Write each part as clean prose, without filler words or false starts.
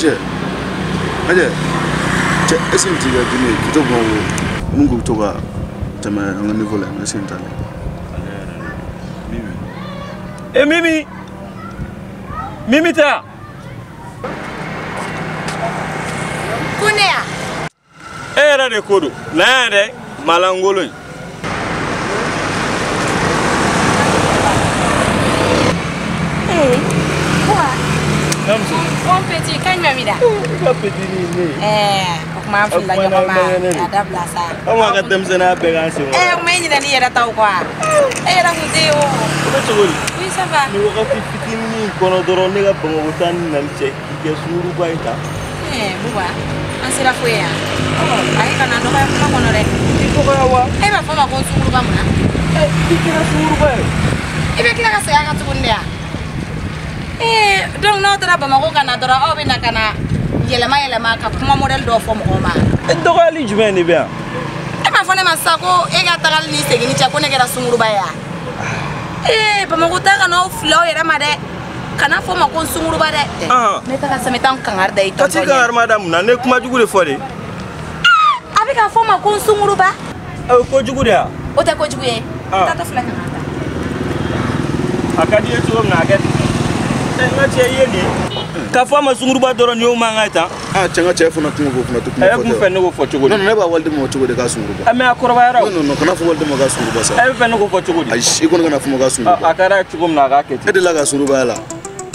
Aje. Est-ce que tu as dit que tu as mon goût à un niveau là, mais c'est un talent. Eh Mimi! Mimi ta! Kunea! Era de kodo, nade malangolo. Bon petit, quand il m'a mis là. Ma fille là, il a blassa. On va regarder mes aberrations. On m'a dit d'aller à la quoi. La route. Oui, ça va. Nous avons fait petit qu'on a donné à bon autant n'alche qui est sur le baïta. Bouba, on s'est la fouille. Aïe, quand on a pas qu'on aurait. Il faut voir. Ma femme a conçu le bas. Qui est sur le baï? Et bien, là, c'est à tout le monde. Donc notre Bamako kana dora obina kana yelema ka kuma model do fo mo ma do ali jumeni bia ma fone masako e ga tagal ni segini cha kone gera sunguru baya Bamako ta kana flow era made kana fo ma kon sunguru ba de ne ta ka semetan kangar de ito ti kangar madam na ne kuma jugure fo de abi ka fo ma kon sunguru ba ko jugure ya o ta ko jugure ta ta fla kana akadi eto na akadi ka fama sunguruba doro ni o mangata changa chef na tungo na tukuma ko mu fenno ko fochugo non ne ba walde mo chugo de ka sunguruba ame akorba yara non kana fo walde mo ga sunguruba sa e fenno ko fochugo ai shi ko kana fo mo ga sunguruba akara chugo na ga kete ede la ga sunguruba la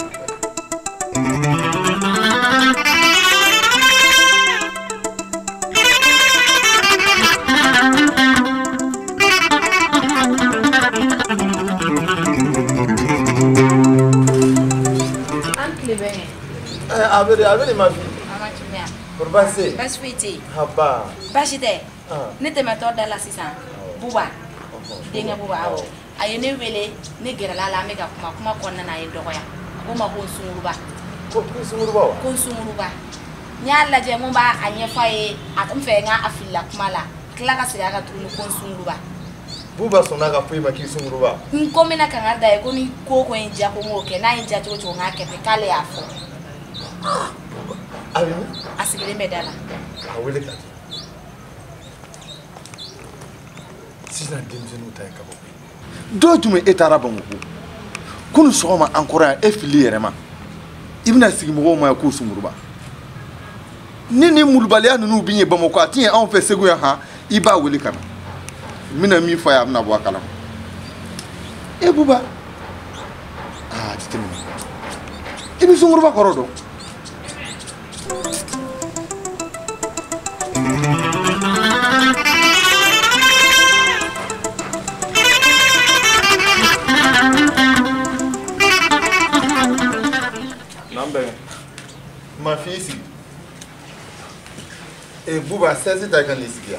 Avec ma fille. Pour passer. Basfiti. Haba. Bashite. Nete mato dala sisan. Buba. Denga buba awo. Ayene wele ne gerala la mega kuma konna na ye dogoya. Ko ma ko sunguruba. Ko sunguruba wa? Ko sunguruba. Nya la je mo ba anye faye atum fe nga afilla kuma la. Kila ka se aga tulu ko sunguruba. Buba sona ka fuima ki sunguruba. Nkomi na kangada e ko ni ko enja ko ngoke na enja to nga kepe kale afo. Abi asigile medala awele kati sina demzenu tay kabo do tume etara banguko kunu soma ankora e fili yerema ibna sigi mo ma ko sumuruba ni mulbaliya nunu binye bamako atiye an fe segu ya ha iba wele kana mina mi fa ya na bo akala e buba titemi ibi sumuruba korodo ma fille ici. Et Bouba, c'est ta grande ici.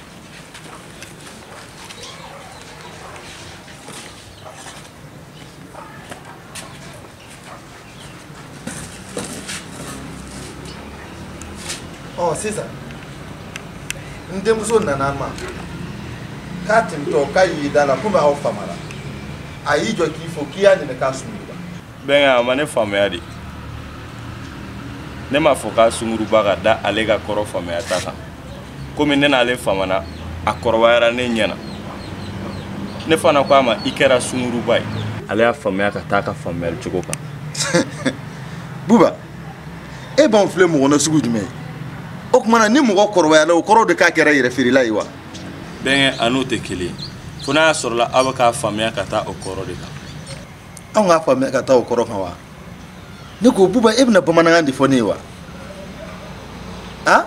Oh, c'est ça. Nous sommes dans un moment. Quand tu es dans la cour, ayi jo ki fo ki ani ne ka sunguruba ben ya mane fameyadi ne ma fo ka sunguruba ga da ale ga koro fameya ta kan komi ne na ale famana akorwa yara ne nyana ne fana ko ama ikera sunguruba ale ya fameya ka ta ka famel chugo kan buba e ban fle mo na sugu jume o kuma na ni mo korwa yara o koro de ka kera yere firila yiwa ben anu te kili funa sorla abaka fameya ka ta o koro de kan an ga fameya ka ta o koro kan wa ne ko buba ibna bamana ngandi fone wa ha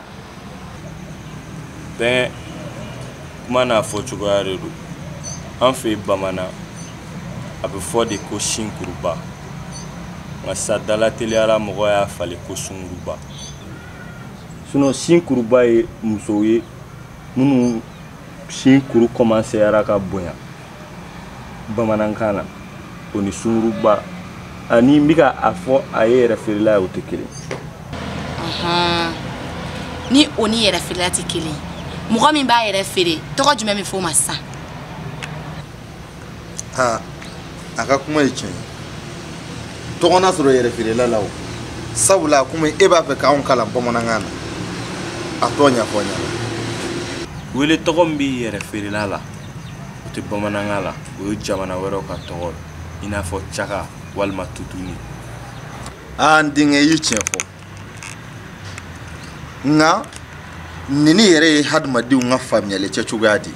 ben kuma na fo chugo yare du an fe bamana abe fo de ko shinkuruba ngasa dala teliara mogo ya fale ko sunguruba suno shinkuruba e musoye munu shinkuru commencer yara ka bonya bamanankana oni sunguruba ani mbika afo aye referila o tekele ni oni yere refila tekele mogo min ba yere refere to ko jume mi fo massa ha aka kuma yiche to gona soro yere refere la lawo sabula kuma e b'a fɛ k'anw kalan bamanankan na a t'o ɲɛfɔ n ɲɛna. wele tɔgɔ min b'i yɛrɛ feerela la o tɛ bamanankan la o ye jamana wɛrɛw ka tɔgɔ i n'a fɔ caga walima tutuni. n denkɛ i ye tiɲɛ fɔ nka nini yɛrɛ ye hadamadenw ka faamuyali kɛ cogoya di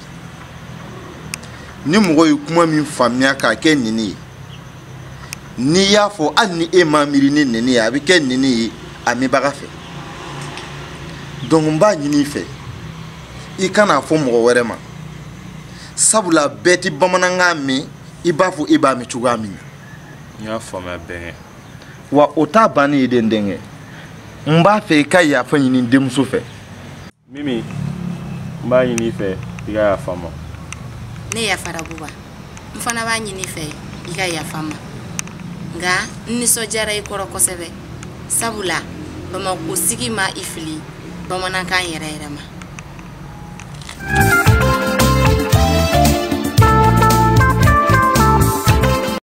ni mɔgɔ ye kuma min faamuya k'a kɛ nini ye n'i y'a fɔ hali ni e m'a miiri ni nini ye a bɛ kɛ nini ye a mɛnbaga fɛ donc n b'a ɲini i fɛ i kana fɔ mɔgɔ wɛrɛ ma sabula bɛɛ tɛ bamanankan mɛn i b'a fɔ e b'a mɛn cogoya min na. n y'a faamuya bɛnkɛ. wa o t'a bannen ye den denkɛ n b'a fɛ i ka yafa ɲini denmuso fɛ. Mimi n b'a ɲini i fɛ i ka yafa n ma. ne yafara Buba n fana b'a ɲini i fɛ i ka yafa n ma nka n nisɔndiyara i kɔrɔ kosɛbɛ sabula Bamako sigi ma i fili bamanankan yɛrɛ yɛrɛ ma.